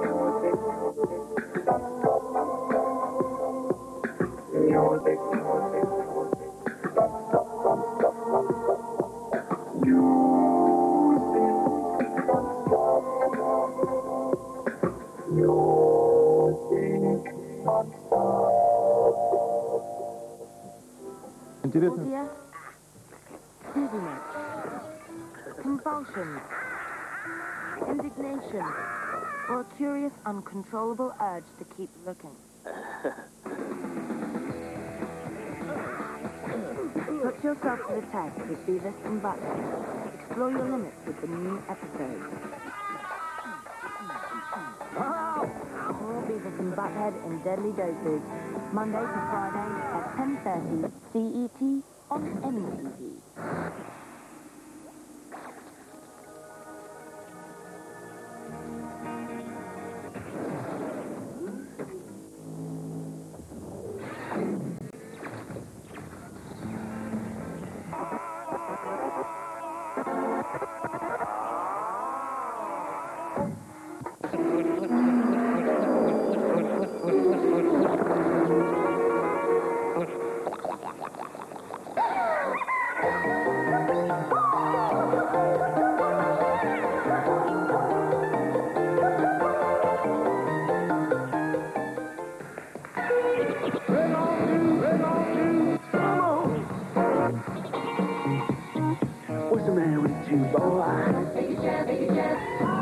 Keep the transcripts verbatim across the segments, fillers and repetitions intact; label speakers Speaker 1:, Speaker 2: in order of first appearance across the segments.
Speaker 1: Nausea, dizziness, convulsions, indignation, or a curious, uncontrollable urge to keep looking. Put yourself to the test with Beavis and Butthead. Explore your limits with the new episode. More Beavis and Butthead in deadly doses. Monday to Friday at ten thirty C E T on M T V.
Speaker 2: What's the matter with you, boy? Take a chance, take a chance.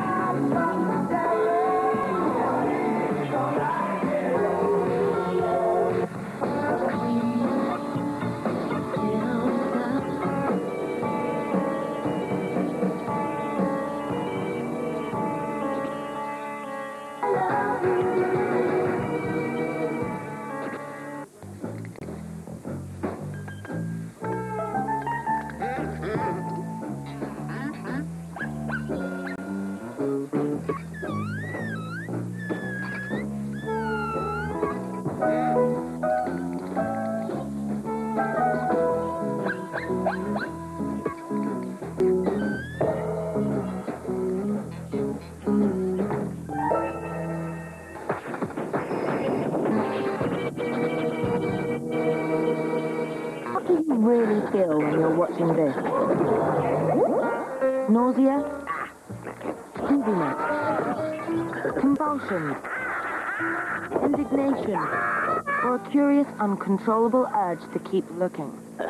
Speaker 1: What do you really feel when you're watching this? Nausea? Dizziness? Convulsions? Indignation? Or a curious, uncontrollable urge to keep looking?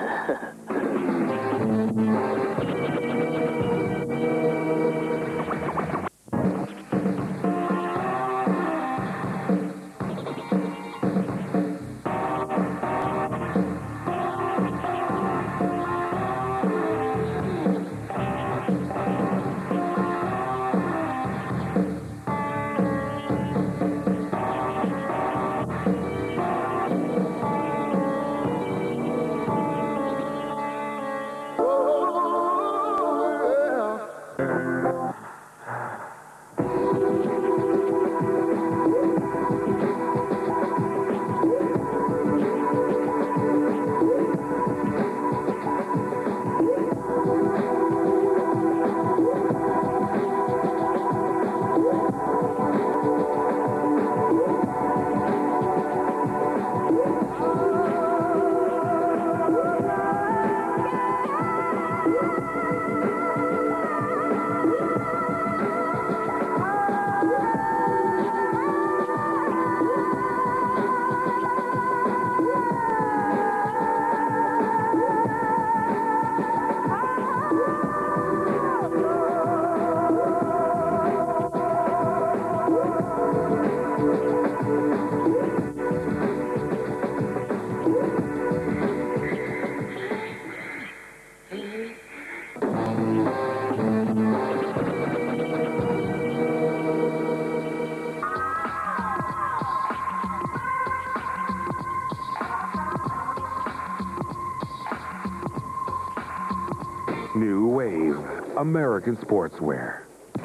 Speaker 3: New Wave, American Sportswear.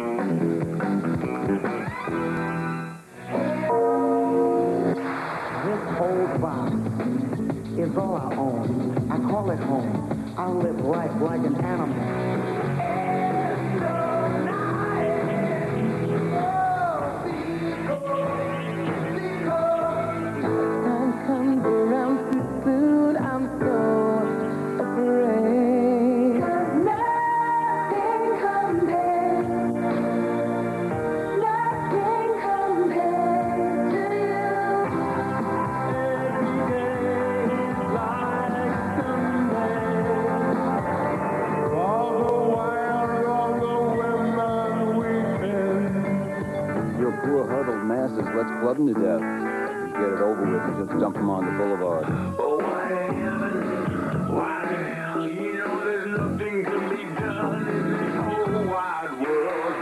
Speaker 2: This whole box is all I own. I call it home. I live life like an animal.
Speaker 4: startled masses, let's club them to death. And get it over with and just dump them on the boulevard.
Speaker 5: Oh, why heaven, why hell, you know there's nothing can be done in this whole wide world.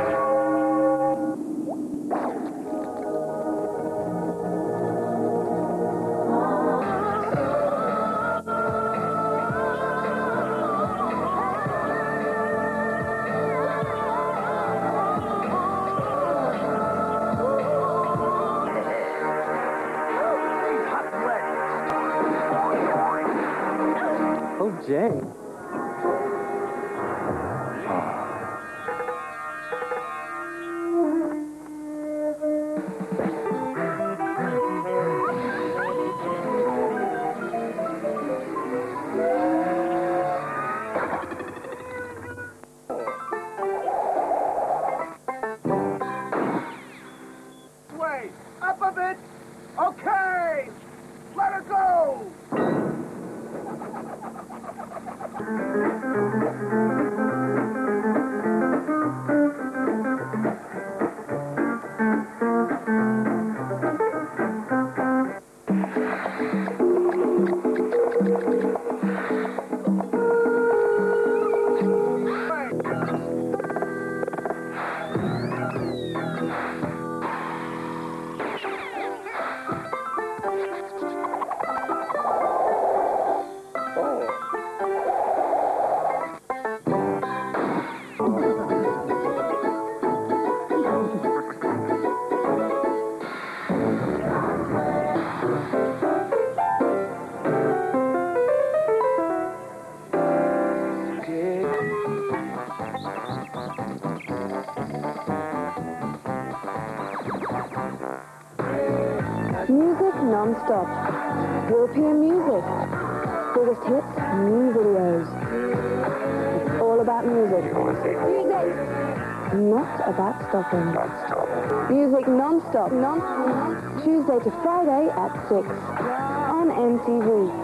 Speaker 6: Oh, Jay.
Speaker 7: Way up a bit. Okay, let her go.
Speaker 8: Music non-stop. European music. Biggest hits, new videos. It's all about music. Music! Not about stopping. Music non-stop. Non Tuesday to Friday at six on M T V.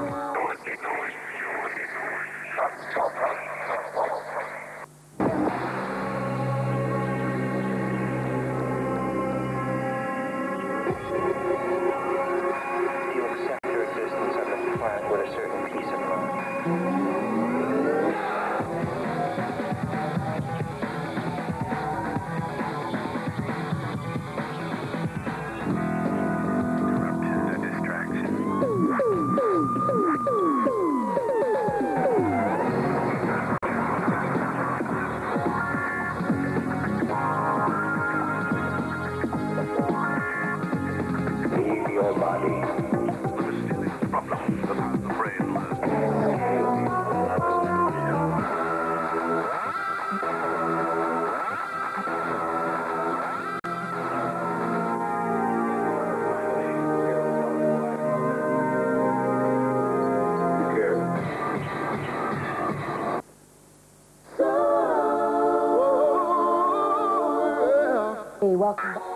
Speaker 8: Hey, welcome back.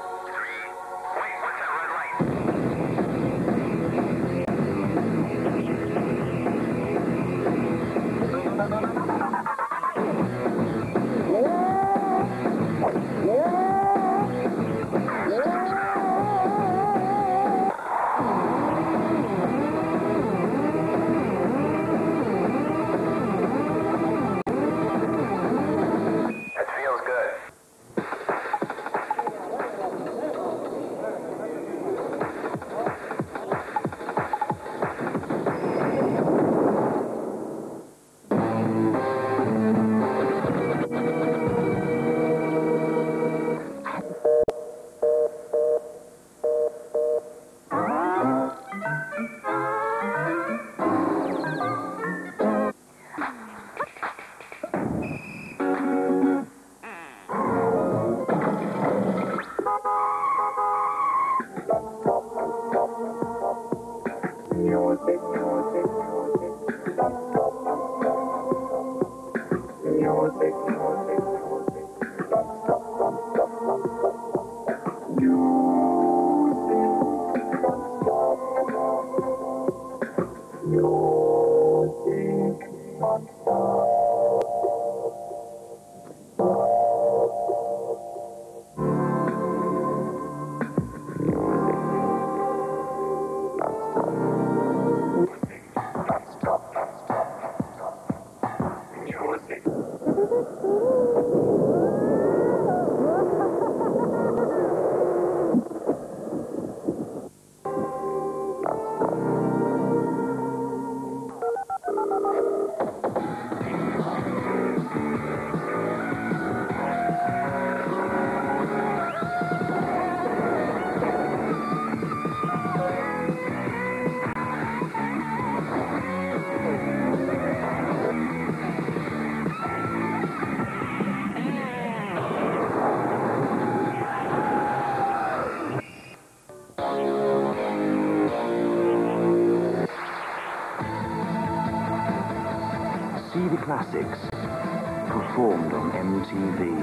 Speaker 9: classics, performed on M T V.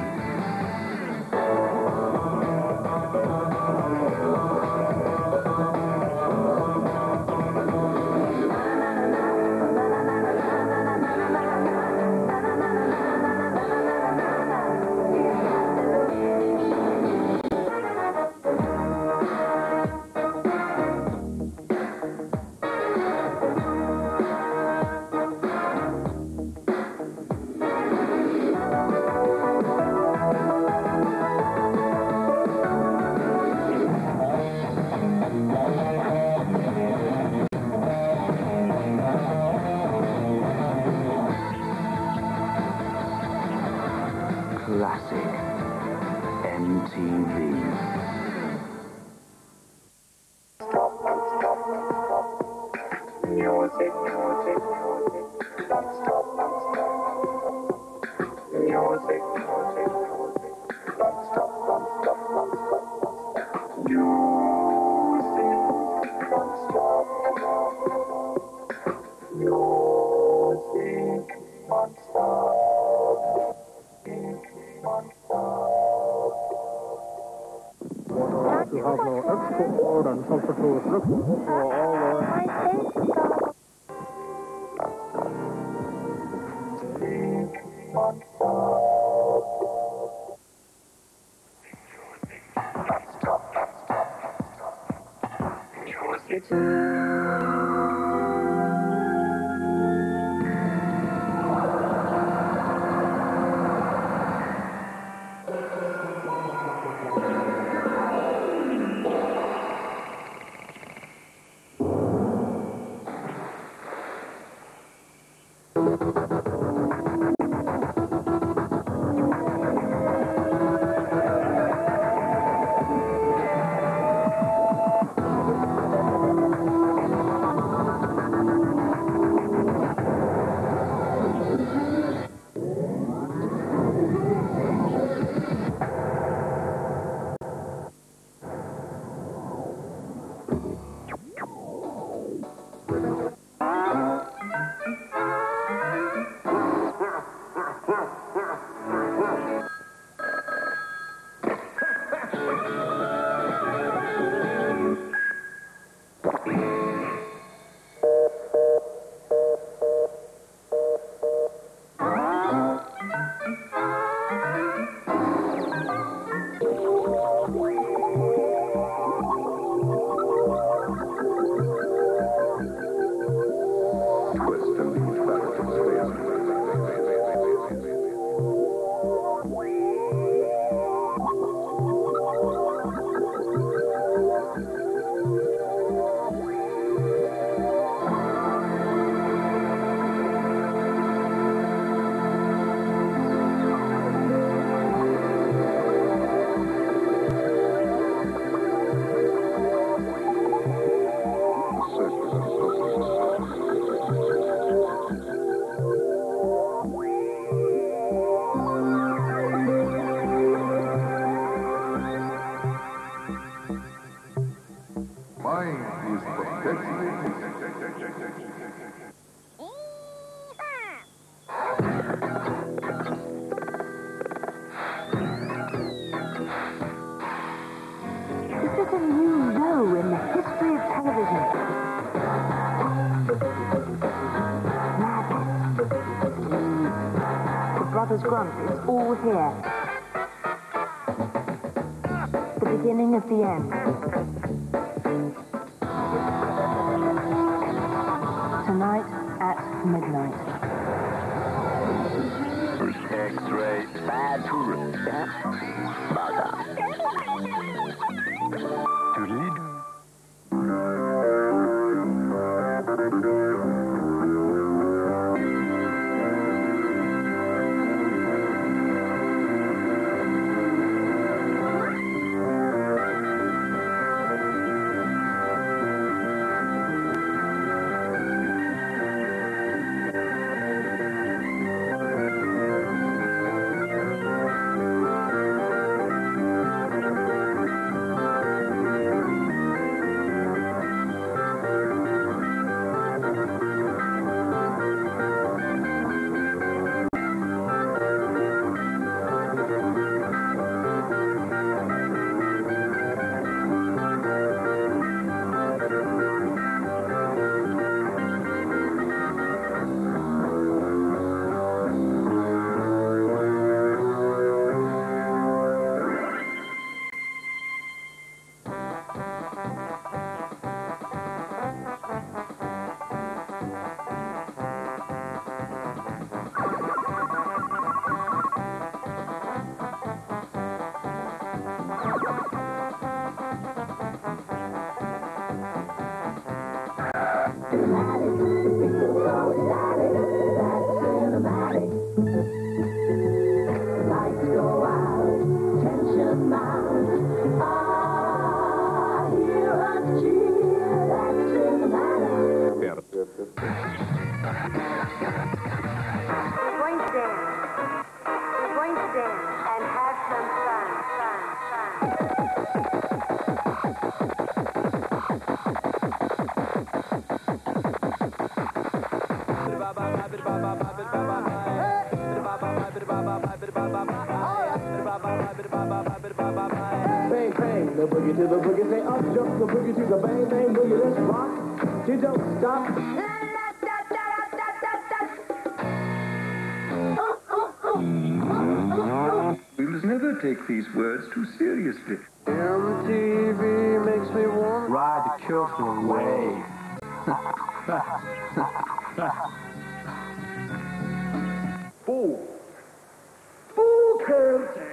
Speaker 9: Classic M T V.
Speaker 5: Music, music, music, non-stop, non-stop. Music, music, music, non-stop, non-stop, non-stop, non-stop. Music, non-stop. Music, non-stop.
Speaker 6: To have no export and comfortable restrictions for all our...
Speaker 1: Brothers Grunt is all here. The beginning of the end. Tonight at midnight.
Speaker 9: X-ray, bad tourist. Bada. Doodly-doo.
Speaker 2: boogie to the boogie, say up jump the boogie to the bang bang boogie. Let's rock. You don't stop.
Speaker 5: We must never take these words too seriously.
Speaker 6: M T V makes me want
Speaker 9: Ride the careful wave.
Speaker 7: Fool. Fool can't